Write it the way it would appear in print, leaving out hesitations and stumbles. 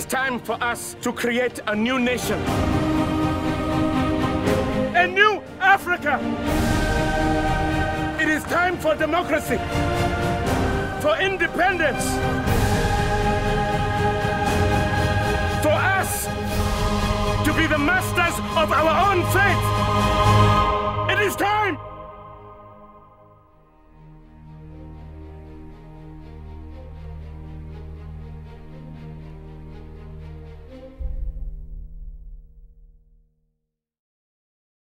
time for us to create a new nation. A new Africa. It is time for democracy, for independence, for us to be the masters of our own fate.